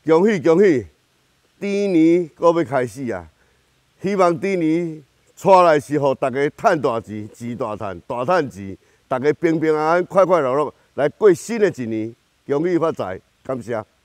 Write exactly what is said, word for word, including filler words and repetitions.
恭喜恭喜！猪年搁要开始啊！希望猪年带来是，互大家赚大钱，钱大赚，大赚钱，大家平平安安、快快乐乐来过新的一年，恭喜发财，感谢。